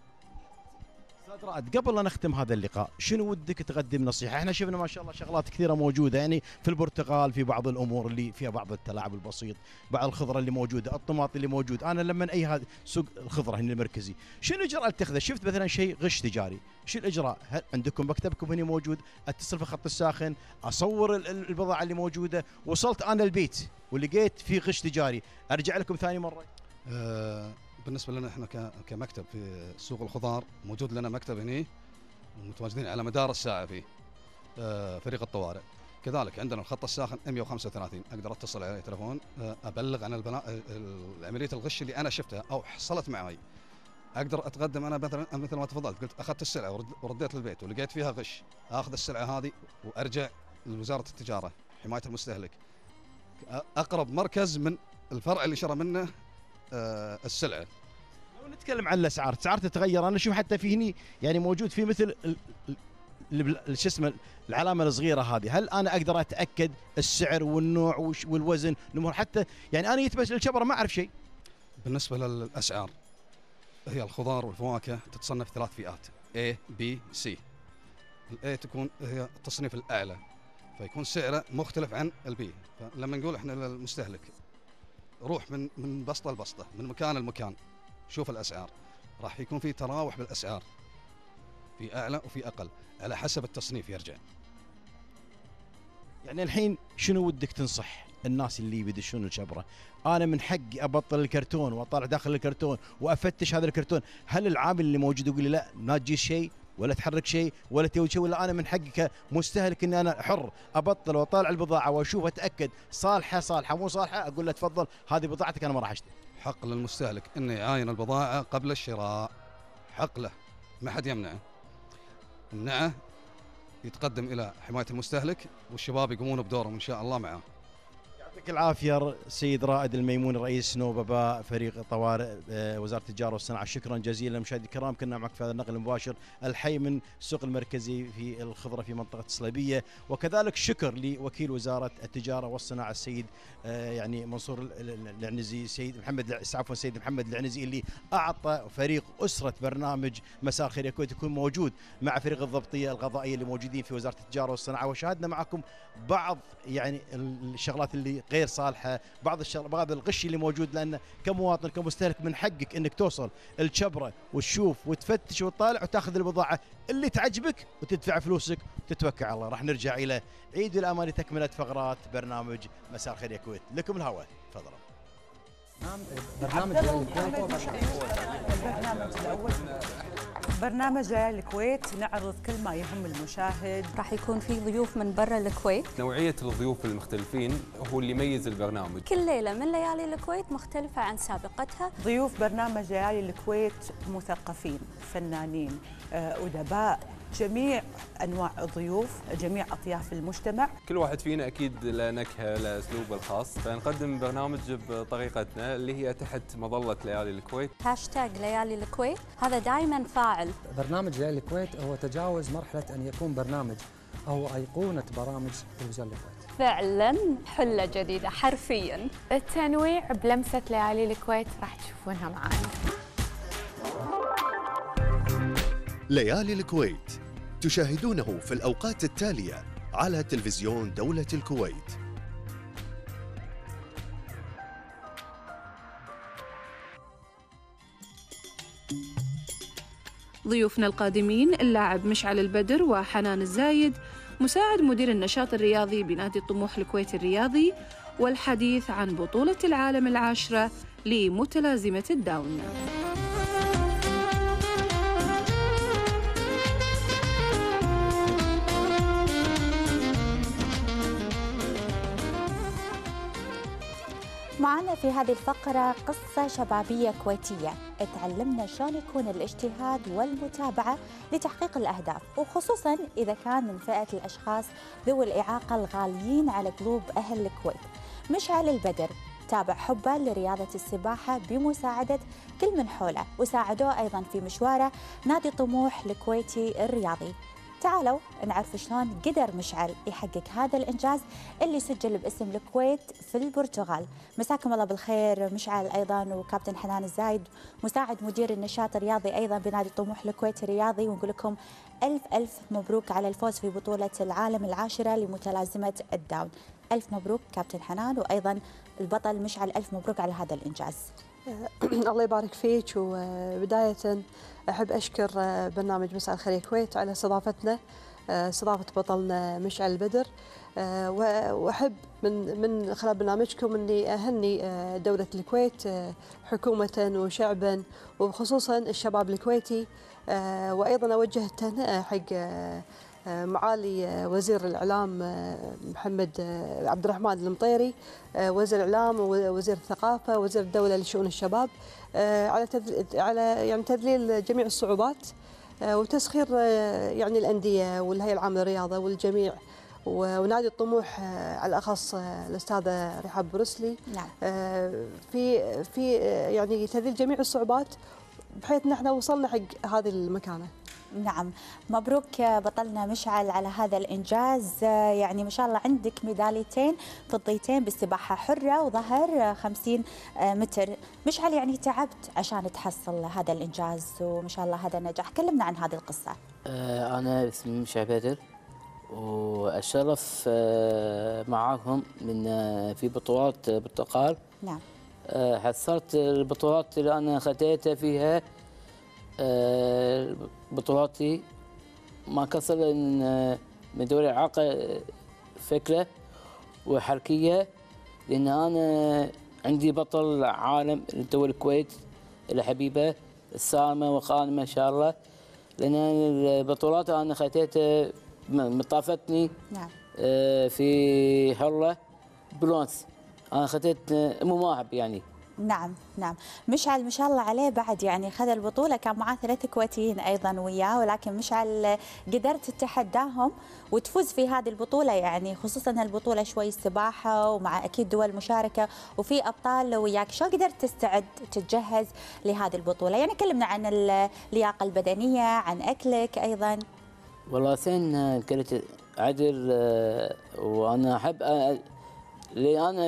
استاذ رائد، قبل لا نختم هذا اللقاء شنو ودك تقدم نصيحه؟ احنا شفنا ما شاء الله شغلات كثيره موجوده، يعني في البرتقال، في بعض الامور اللي فيها بعض التلاعب البسيط، بعض الخضره اللي موجوده، الطماطم اللي موجود. انا لما اي هذا سوق الخضره هنا المركزي، شنو الاجراء اللي تاخذه؟ شفت مثلا شيء غش تجاري، شو الاجراء؟ هل عندكم مكتبكم هنا موجود؟ اتصل في خط الساخن، اصور البضاعه اللي موجوده، وصلت انا البيت ولقيت في غش تجاري، ارجع لكم ثاني مره؟ بالنسبه لنا احنا كمكتب في سوق الخضار، موجود لنا مكتب هنا ومتواجدين على مدار الساعه فيه فريق الطوارئ. كذلك عندنا الخط الساخن 135، اقدر اتصل عليه تليفون ابلغ عن عمليه الغش اللي انا شفتها او حصلت معي. اقدر اتقدم انا مثل ما تفضلت، قلت اخذت السلعه ورديت للبيت ولقيت فيها غش، اخذ السلعه هذه وارجع لوزاره التجاره حمايه المستهلك، اقرب مركز من الفرع اللي شرى منه السلعه. لو نتكلم عن الاسعار تتغير، انا اشوف حتى في هني يعني موجود في مثل شو اسمه العلامه الصغيره هذه، هل انا اقدر اتاكد السعر والنوع والوزن الامور؟ حتى يعني انا يتبس للشبره ما اعرف شيء. بالنسبه للاسعار، هي الخضار والفواكه تتصنف 3 فئات A B C. الA تكون هي التصنيف الاعلى، فيكون سعره مختلف عن البي. فلما نقول احنا للمستهلك روح من بسطه لبسطه، من مكان لمكان، شوف الاسعار، راح يكون في تراوح بالاسعار، في اعلى وفي اقل على حسب التصنيف يرجع. يعني الحين شنو ودك تنصح الناس اللي بيدشون الشبره؟ انا من حقي ابطل الكرتون واطالع داخل الكرتون وافتش هذا الكرتون، هل العامل اللي موجود يقول لي لا ما تجي شيء ولا تحرك شيء ولا تسوي شيء، ولا انا من حقي كمستهلك اني انا حر ابطل واطالع البضاعه واشوف اتاكد صالحه مو صالحه، اقول له تفضل هذه بضاعتك انا ما راح اشتري؟ حق للمستهلك انه يعاين البضاعه قبل الشراء، حق له، ما حد يمنعه. يمنعه يتقدم الى حمايه المستهلك والشباب يقومون بدورهم ان شاء الله معه. يعطيك العافيه سيد رائد الميمون رئيس نوبة فريق طوارئ وزاره التجاره والصناعه، شكرا جزيلا. مشاهدي الكرام كنا معك في هذا النقل المباشر الحي من السوق المركزي في الخضره في منطقه الصليبيه، وكذلك شكر لوكيل وزاره التجاره والصناعه السيد يعني منصور العنزي، سيد محمد العنزي اللي اعطى فريق اسره برنامج مساء الخير يا كويت يكون موجود مع فريق الضبطيه الغذائيه اللي موجودين في وزاره التجاره والصناعه، وشاهدنا معكم بعض يعني الشغلات اللي غير صالحه، بعض الغش اللي موجود، لان كمواطن كمستهلك من حقك انك توصل الشبره وتشوف وتفتش وتطالع وتاخذ البضاعه اللي تعجبك وتدفع فلوسك وتتوكل على الله. راح نرجع الى عيد الاماني تكمله فقرات برنامج مساء الخير يا كويت، لكم الهواء تفضلوا. برنامج ليالي الكويت نعرض كل ما يهم المشاهد. راح يكون في ضيوف من برا الكويت. نوعية الضيوف المختلفين هو اللي يميز البرنامج. كل ليلة من ليالي الكويت مختلفة عن سابقتها. ضيوف برنامج ليالي الكويت مثقفين، فنانين، أدباء، جميع أنواع الضيوف، جميع أطياف المجتمع. كل واحد فينا أكيد له نكهة، له أسلوبه الخاص، فنقدم برنامج بطريقتنا اللي هي تحت مظلة ليالي الكويت. هاشتاج ليالي الكويت هذا دائما فاعل. برنامج ليالي الكويت هو تجاوز مرحلة أن يكون برنامج، هو أيقونة برامج تلفزيون الكويت. فعلا حلة جديدة حرفيا. التنويع بلمسة ليالي الكويت راح تشوفونها معانا. ليالي الكويت تشاهدونه في الأوقات التالية على تلفزيون دولة الكويت. ضيوفنا القادمين اللاعب مشعل البدر وحنان الزايد مساعد مدير النشاط الرياضي بنادي الطموح الكويت الرياضي، والحديث عن بطولة العالم العاشرة لمتلازمة الداون. معنا في هذه الفقرة قصة شبابية كويتية تعلمنا شلون يكون الاجتهاد والمتابعة لتحقيق الأهداف، وخصوصا إذا كان من فئة الأشخاص ذوي الإعاقة الغاليين على قلوب أهل الكويت. مشعل البدر تابع حبه لرياضة السباحة بمساعدة كل من حوله، وساعدوه أيضا في مشواره نادي طموح الكويتي الرياضي. تعالوا نعرف شلون قدر مشعل يحقق هذا الإنجاز اللي سجل باسم الكويت في البرتغال. مساكم الله بالخير مشعل أيضا وكابتن حنان الزايد مساعد مدير النشاط الرياضي أيضا بنادي طموح الكويت الرياضي، ونقول لكم ألف مبروك على الفوز في بطولة العالم العاشرة لمتلازمة الداون. ألف مبروك كابتن حنان، وأيضا البطل مشعل ألف مبروك على هذا الإنجاز. الله يبارك فيك. وبداية أحب أشكر برنامج مساء الخير يا كويت على استضافتنا، استضافة بطلنا مشعل البدر، وأحب من خلال برنامجكم أني أهني دولة الكويت حكومة وشعبا وخصوصا الشباب الكويتي، وأيضا أوجه التهنئة حق معالي وزير الإعلام محمد عبد الرحمن المطيري، وزير الإعلام ووزير الثقافة ووزير الدولة لشؤون الشباب، على يعني تذليل جميع الصعوبات وتسخير يعني الأندية والهيئة العامة للرياضة والجميع ونادي الطموح على الأخص الأستاذة رحاب بروسلي. نعم. في يعني تذليل جميع الصعوبات بحيث نحن وصلنا حق هذه المكانة. نعم، مبروك بطلنا مشعل على هذا الإنجاز. يعني ما شاء الله عندك ميداليتين فضيتين بالسباحة حرة وظهر 50 متر. مشعل يعني تعبت عشان تحصل هذا الإنجاز وما شاء الله هذا النجاح، كلمنا عن هذه القصة. أنا اسمي مشعل بدر وأشرف معاكم من في بطولات برتقال. نعم. حصلت البطولات اللي أنا خديتها فيها بطولاتي ما كسر من دوري الإعاقة فكرة وحركية، لأن أنا عندي بطل عالم لدول الكويت الحبيبة السالمة وقائمة إن شاء الله، لأن البطولات أنا خديتها مطافتني. نعم. في حرة برونز أنا خديت مواهب يعني. نعم نعم. مشعل ما شاء الله عليه بعد يعني خذ البطولة، كان معاه 3 كويتيين أيضا وياه، ولكن مشعل قدرت تتحداهم وتفوز في هذه البطولة، يعني خصوصا البطولة شوي السباحة ومع أكيد دول مشاركة وفي أبطال وياك. شو قدرت تستعد تتجهز لهذه البطولة؟ يعني كلمنا عن اللياقة البدنية، عن أكلك أيضا. والله زين كنت عدل، وأنا أحب اللي أنا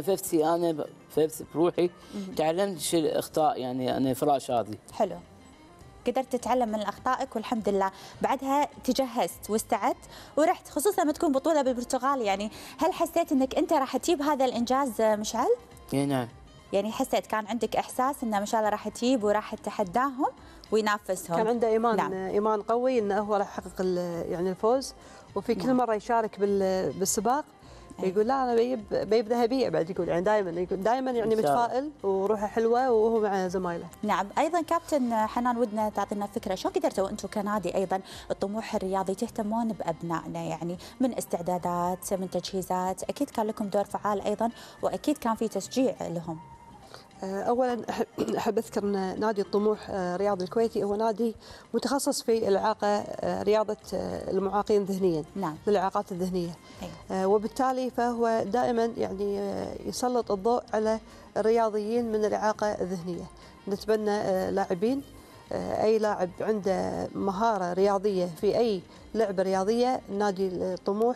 في بروحي تعلمت شيء الأخطاء، يعني أنا فراش هذه. حلو، قدرت تتعلم من أخطائك والحمد لله. بعدها تجهزت واستعدت ورحت، خصوصا لما تكون بطولة بالبرتغال. يعني هل حسيت أنك أنت راح تجيب هذا الإنجاز مشعل؟ نعم. يعني حسيت كان عندك إحساس أنه ما شاء الله راح تجيب وراح تتحداهم وينافسهم؟ كان عنده إيمان. نعم. إيمان قوي أنه هو راح يحقق يعني الفوز، وفي كل مرة يشارك بالسباق يقول لا انا بيب ذهبيه بعد، يقول يعني دائما يعني متفائل وروحه حلوه وهو مع زمايله. نعم. ايضا كابتن حنان ودنا تعطينا فكره، شو قدرتوا انتم كنادي ايضا الطموح الرياضي تهتمون بابنائنا، يعني من استعدادات من تجهيزات، اكيد كان لكم دور فعال ايضا واكيد كان في تشجيع لهم. اولا احب اذكر ان نادي الطموح الرياضي الكويتي هو نادي متخصص في الاعاقه، رياضه المعاقين ذهنيا. نعم. للاعاقات الذهنيه. وبالتالي فهو دائما يعني يسلط الضوء على الرياضيين من الاعاقه الذهنيه. نتبنى لاعبين، اي لاعب عنده مهاره رياضيه في اي لعبه رياضيه نادي الطموح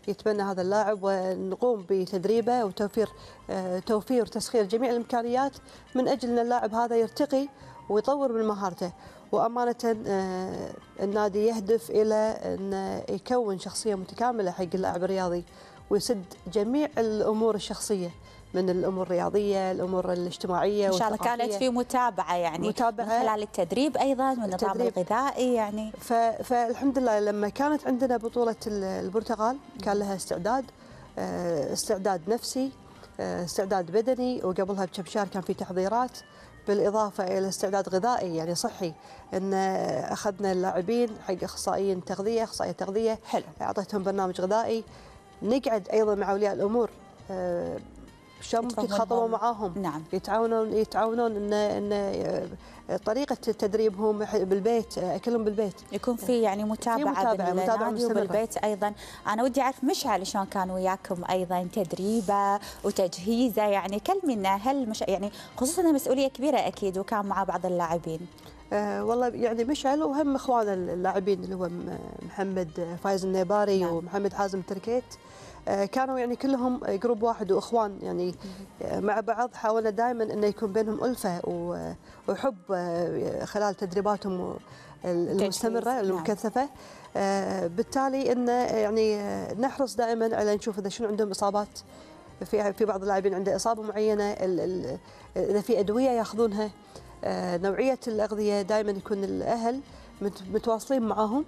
يتبنى هذا اللاعب، ونقوم بتدريبه توفير وتسخير جميع الامكانيات من اجل ان اللاعب هذا يرتقي ويطور من مهارته. وامانه النادي يهدف الى ان يكون شخصيه متكامله حق اللاعب الرياضي، ويسد جميع الامور الشخصيه من الامور الرياضيه، الامور الاجتماعيه ان شاء الله. كانت في متابعه يعني من خلال التدريب ايضا والنظام الغذائي يعني. فالحمد لله لما كانت عندنا بطوله البرتغال كان لها استعداد نفسي، استعداد بدني، وقبلها بكم شهر كان في تحضيرات، بالاضافه الى استعداد غذائي يعني صحي. ان اخذنا اللاعبين حق اخصائيه تغذيه، حلو، اعطيتهم برنامج غذائي. نقعد ايضا مع اولياء الامور شلون ممكن يتخاطبوا معاهم، نعم، يتعاونون ان طريقه تدريبهم بالبيت، اكلهم بالبيت، يكون في يعني متابعه بالنادي وبالبيت ايضا. انا ودي اعرف مشعل شلون كان وياكم ايضا تدريبه وتجهيزه، يعني كلمينا. هل يعني خصوصا مسؤوليه كبيره اكيد، وكان مع بعض اللاعبين؟ والله يعني مشعل وهم اخوان اللاعبين اللي هو محمد فايز النيباري، نعم، ومحمد حازم تركيت، كانوا يعني كلهم جروب واحد واخوان يعني مع بعض. حاولنا دائما انه يكون بينهم الفه وحب خلال تدريباتهم المستمره المكثفه. بالتالي انه يعني نحرص دائما على نشوف اذا شنو عندهم اصابات. في بعض اللاعبين عنده اصابه معينه، اذا في ادويه ياخذونها، نوعيه الاغذيه، دائما يكون الاهل متواصلين معاهم.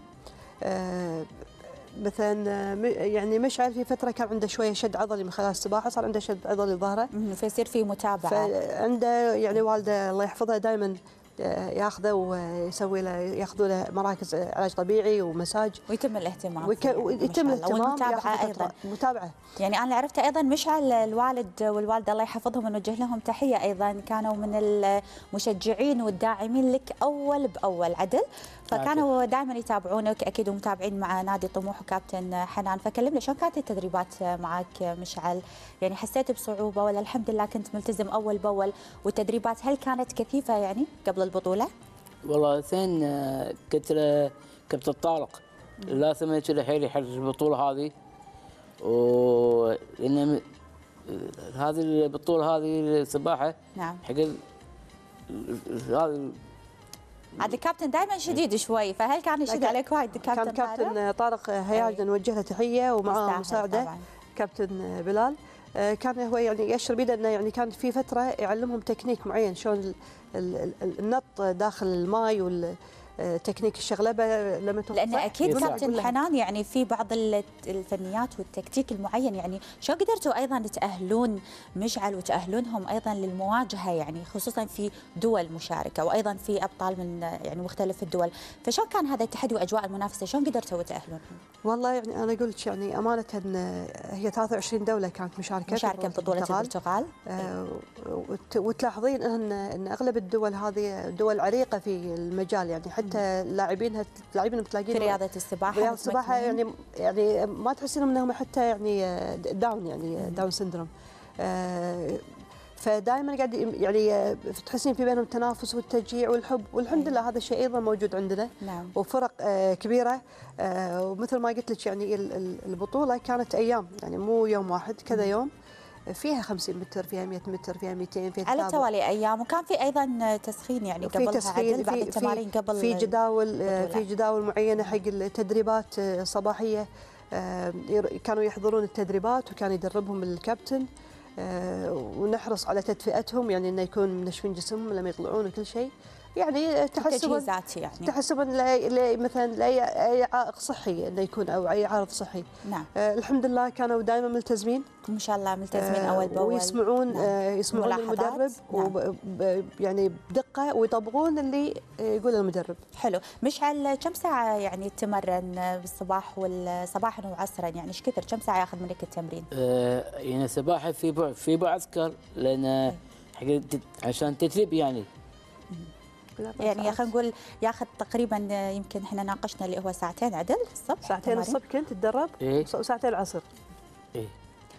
مثلا يعني مشعل في فتره كان عنده شويه شد عضلي من خلال السباحه، صار عنده شد عضلي ظهره، فيصير في متابعه. فعنده يعني والده الله يحفظها دائما ياخذه ويسوي له، ياخذوا له مراكز علاج طبيعي ومساج، ويتم الاهتمام ويتم الاهتمام والمتابعه ايضا. متابعه يعني انا اللي عرفته ايضا مشعل الوالد والوالده الله يحفظهم ونوجه لهم تحيه، ايضا كانوا من المشجعين والداعمين لك اول باول عدل، فكانوا دائما يتابعونك اكيد ومتابعين مع نادي طموح وكابتن حنان. فكلمنا شلون كانت التدريبات معك مشعل؟ يعني حسيت بصعوبه ولا الحمد لله كنت ملتزم اول باول؟ والتدريبات هل كانت كثيفه يعني قبل البطوله؟ والله ثين كنت كابتن طارق لازم يجي حيل يحرز البطوله هذه، ولان هذه البطوله هذه السباحه، نعم، حق هذه عاد الكابتن دائما شديد شوي، فهل كان يشد عليك وايد كان كابتن طارق هياج نوجه له تحيه، ومعه مساعده طبعاً كابتن بلال. كان هو يعني يشر بيده انه يعني كان في فتره يعلمهم تكنيك معين، شلون النط داخل الماء تكنيك الشغلبه لما توقف، لان اكيد كابتن حنان يعني في بعض الفنيات والتكتيك المعين، يعني شو قدرتوا ايضا تاهلون مشعل وتاهلونهم ايضا للمواجهه، يعني خصوصا في دول مشاركه وايضا في ابطال من يعني مختلف الدول، فشو كان هذا التحدي واجواء المنافسه، شلون قدرتوا تاهلونهم؟ والله يعني انا قلت يعني امانه هي 23 دوله كانت مشاركه ببطوله البرتغال، وتلاحظين ان اغلب الدول هذه دول عريقه في المجال، يعني حتى لاعبين بتلاقين في رياضه السباحه، رياضه السباحه يعني ما تحسين انهم حتى يعني داون، يعني داون سندروم. فدائما قاعد يعني تحسين في بينهم التنافس والتشجيع والحب، والحمد لله هذا الشيء ايضا موجود عندنا. نعم. وفرق كبيره، ومثل ما قلت لك يعني البطوله كانت ايام، يعني مو يوم واحد، كذا يوم، فيها 50 متر، فيها 100 متر، فيها 200، فيها على التوالي ايام، وكان في ايضا تسخين يعني قبلها عدل بعد التمارين قبل في جداول معينه حق التدريبات الصباحيه، كانوا يحضرون التدريبات وكان يدربهم الكابتن، ونحرص على تدفئتهم، يعني انه يكون منشفين جسمهم لما يطلعون وكل شيء، يعني تحسبا مثلا لاي عائق صحي انه يكون، او اي عارض صحي. نعم. الحمد لله كانوا دائما ملتزمين ما شاء الله، ملتزمين اول باول، ويسمعون يسمعون المدرب، يعني بدقه، ويطبقون اللي يقول المدرب. حلو. مشعل كم ساعه يعني تمرن بالصباح صباحا وعصرا، يعني ايش كثر كم ساعه ياخذ منك التمرين؟ يعني السباحه في بعسكر، لان عشان تدريب يعني خلينا نقول ياخذ تقريبا، يمكن احنا ناقشنا اللي هو ساعتين عدل الصبح، ساعتين الصبح كنت تدرب، إيه؟ وساعتين العصر. ايه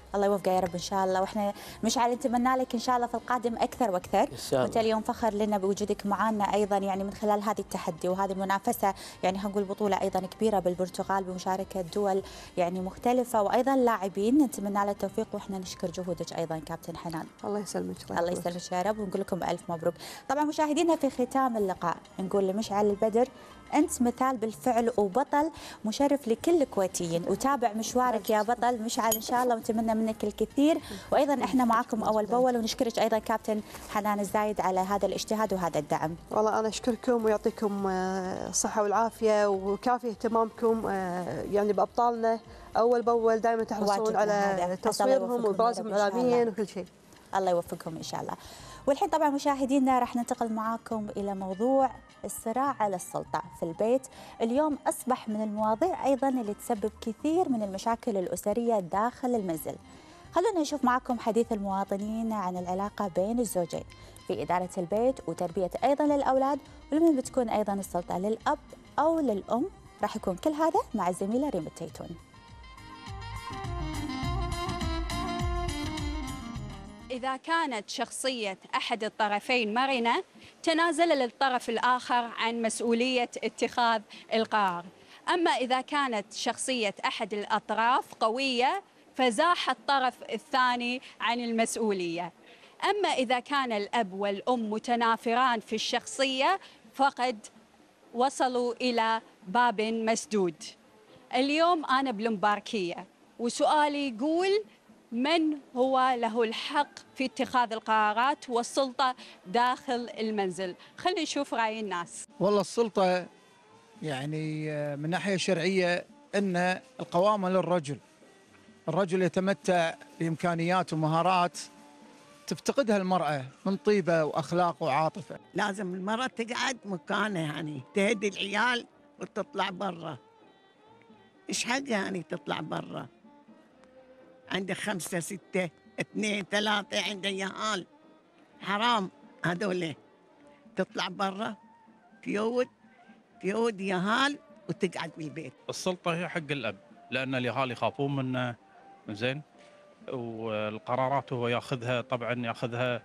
الله يوفقه يا رب ان شاء الله، واحنا مشعل نتمنى لك ان شاء الله في القادم اكثر واكثر. ان شاء الله. وانت اليوم فخر لنا بوجودك معنا ايضا، يعني من خلال هذه التحدي وهذه المنافسه، يعني هنقول بطوله ايضا كبيره بالبرتغال بمشاركه دول يعني مختلفه وايضا لاعبين، نتمنى له التوفيق واحنا نشكر جهودك ايضا كابتن حنان. الله يسلمك. الله يسلمك يا رب، ونقول لكم الف مبروك. طبعا مشاهدينا في ختام اللقاء نقول لمشعل البدر أنت مثال بالفعل وبطل مشرف لكل الكويتيين، وتابع مشوارك يا بطل مشعل إن شاء الله، ونتمنى منك الكثير، وأيضا إحنا معكم أول بأول، ونشكرك أيضا كابتن حنان الزايد على هذا الاجتهاد وهذا الدعم. والله أنا أشكركم ويعطيكم الصحة والعافية وكافي اهتمامكم يعني بأبطالنا أول بأول، دائما تحرصون على تصويرهم وإبرازهم الإعلاميين وكل شيء. الله يوفقكم إن شاء الله. والحين طبعا مشاهدينا راح ننتقل معاكم إلى موضوع الصراع على السلطة في البيت. اليوم أصبح من المواضيع أيضا اللي تسبب كثير من المشاكل الأسرية داخل المنزل. خلونا نشوف معكم حديث المواطنين عن العلاقة بين الزوجين في إدارة البيت وتربية أيضا للأولاد، ولمن بتكون أيضا السلطة للأب أو للأم. راح يكون كل هذا مع الزميلة ريم التيتون. إذا كانت شخصية أحد الطرفين مرنة، تنازل للطرف الآخر عن مسؤولية اتخاذ القرار. أما إذا كانت شخصية أحد الأطراف قوية، فزاح الطرف الثاني عن المسؤولية. أما إذا كان الأب والأم متنافران في الشخصية، فقد وصلوا إلى باب مسدود. اليوم أنا بالمباركية، وسؤالي يقول: من هو له الحق في اتخاذ القرارات والسلطة داخل المنزل؟ خلينا نشوف رأي الناس. والله السلطة يعني من ناحية شرعية أن القوامة للرجل. الرجل يتمتع بإمكانيات ومهارات تفتقدها المرأة من طيبة وأخلاق وعاطفة. لازم المرأة تقعد مكانها، يعني تهدي العيال وتطلع برا. إيش حقها يعني تطلع برا؟ عندك 5 6 2 3 عنده يهال، حرام هذول. تطلع برا تيود يهال وتقعد بالبيت. السلطة هي حق الأب، لأن اليهال يخافون منه، زين، والقرارات هو ياخذها، طبعا ياخذها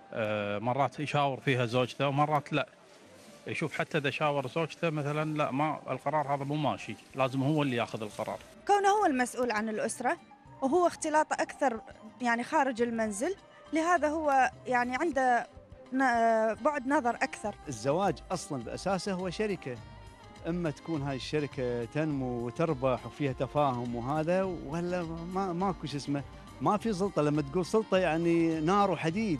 مرات يشاور فيها زوجته ومرات لا. يشوف حتى إذا شاور زوجته مثلا لا، ما القرار هذا مو ماشي، لازم هو اللي ياخذ القرار. كونه هو المسؤول عن الأسرة وهو اختلاطه أكثر يعني خارج المنزل، لهذا هو يعني عنده بعد نظر أكثر. الزواج أصلا بأساسه هو شركة، إما تكون هاي الشركة تنمو وتربح وفيها تفاهم وهذا، ولا ماكو شو اسمه، ما في سلطة. لما تقول سلطة يعني نار وحديد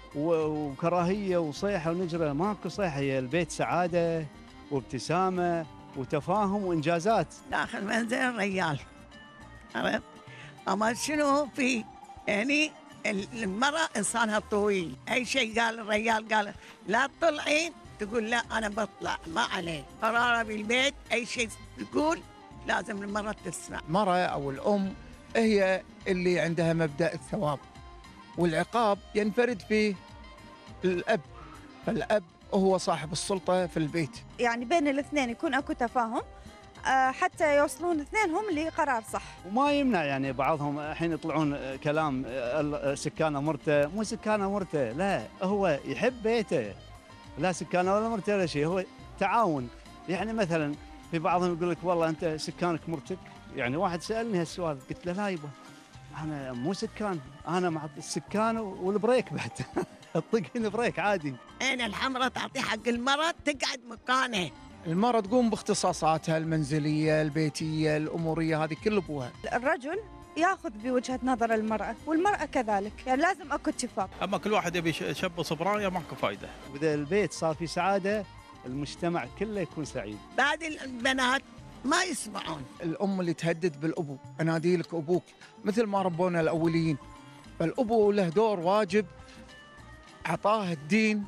وكراهية وصيحة ونجرة، ماكو صيحة. هي البيت سعادة وابتسامة وتفاهم وإنجازات. داخل منزل ريال، عرفت؟ أما شنو في يعني المرأة إنسانها طويل، أي شيء قال الرجال قال لا تطلعين، تقول لا أنا بطلع، ما عليه قرارة بالبيت. أي شيء تقول لازم المرأة تسمع. المرأة أو الأم هي اللي عندها مبدأ الثواب، والعقاب ينفرد فيه الأب، فالأب هو صاحب السلطة في البيت. يعني بين الاثنين يكون أكو تفاهم حتى يوصلون اثنينهم لقرار صح. وما يمنع يعني بعضهم الحين يطلعون كلام سكانه مرته، مو سكانه مرته، لا هو يحب بيته، لا سكانه ولا مرته ولا شيء، هو تعاون. يعني مثلا في بعضهم يقول لك والله انت سكانك مرتك. يعني واحد سالني هالسؤال، قلت له لا يبا انا مو سكان، انا مع السكان والبريك بعد اطقني بريك عادي. عين الحمراء تعطي حق المرأة تقعد مكانها. المرأة تقوم باختصاصاتها المنزلية البيتية الأمورية، هذه كل أبوها. الرجل ياخذ بوجهة نظر المرأة والمرأة كذلك، يعني لازم اكو اتفاق. اما كل واحد يبي يشبص برايه ماكو فايدة. واذا البيت صار في سعادة، المجتمع كله يكون سعيد. بعد البنات ما يسمعون. الأم اللي تهدد بالأبو، أنادي لك أبوك، مثل ما ربونا الأوليين. فالأبو له دور واجب عطاه الدين،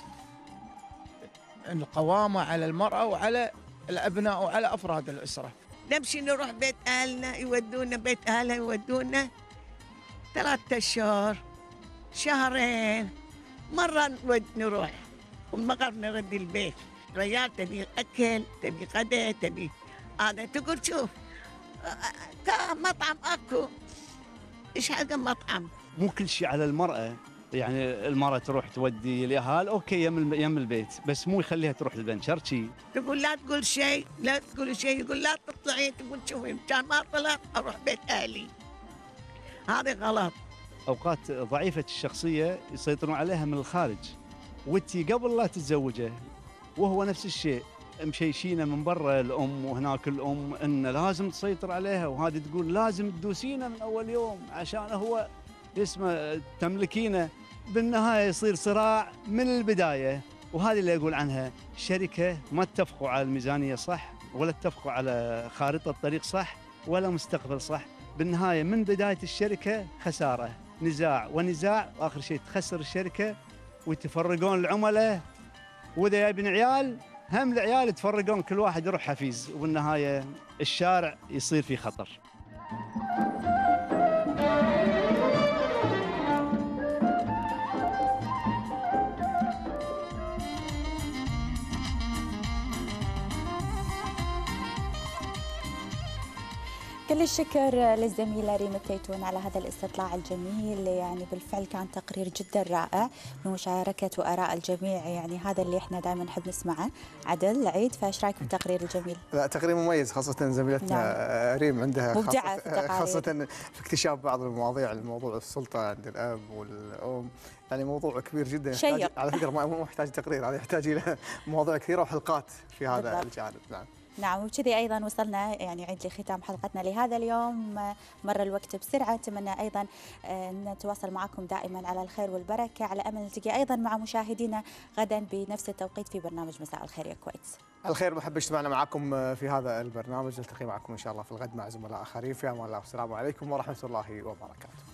القوامة على المرأة وعلى الأبناء وعلى أفراد الأسرة. نمشي نروح بيت أهلنا يودونا، بيت أهلها يودونا 3 أشهر شهرين، مرة نروح والمغرب نرد البيت. ريال تبي أكل، تبي غدا، تبي هذا. تقول شوف كمطعم أكو ايش حق المطعم؟ مو كل شيء على المرأة، يعني المرأة تروح تودي اليهال اوكي يم البيت، بس مو يخليها تروح البنشر شي. تقول لا تقول شيء، لا تقول شيء، يقول لا تطلعي، تقول شوفي كان ما طلعت اروح بيت اهلي. هذا غلط. اوقات ضعيفة الشخصية يسيطرون عليها من الخارج، وانتي قبل لا تتزوجه وهو نفس الشيء مشيشينه من برا الام وهناك الام ان لازم تسيطر عليها، وهذه تقول لازم تدوسينه من اول يوم عشان هو اسمه تملكينه. بالنهايه يصير صراع من البدايه، وهذه اللي اقول عنها شركه ما اتفقوا على الميزانيه صح، ولا اتفقوا على خارطه طريق صح، ولا مستقبل صح. بالنهايه من بدايه الشركه خساره، نزاع ونزاع، واخر شيء تخسر الشركه ويتفرقون العملاء، واذا يبن عيال هم العيال يتفرقون، كل واحد يروح حفيز، وبالنهايه الشارع يصير فيه خطر. كل الشكر للزميلة ريم التيتون على هذا الاستطلاع الجميل. يعني بالفعل كان تقرير جدا رائع بمشاركة وآراء الجميع، يعني هذا اللي احنا دائما نحب نسمعه. عدل عيد، فايش رايك بالتقرير الجميل؟ لا تقرير مميز، خاصة زميلتنا ريم عندها مبدعة في التقارير، خاصة في اكتشاف بعض المواضيع، الموضوع السلطة عند الأب والأم، يعني موضوع كبير جدا يحتاج على فكرة ما يحتاج تقرير، هذا يحتاج إلى مواضيع كثيرة وحلقات في هذا بالضبط. الجانب. نعم، وبكذي أيضا وصلنا يعني عيد لختام حلقتنا لهذا اليوم. مر الوقت بسرعة، نتمنى أيضا نتواصل معكم دائما على الخير والبركة، على أمل نلتقي أيضا مع مشاهدينا غدا بنفس التوقيت في برنامج مساء الخير يا كويت. الخير محب اجتماعنا معكم في هذا البرنامج، نلتقي معكم إن شاء الله في الغد مع زملاء آخرين. في أمان الله والسلام عليكم ورحمة الله وبركاته.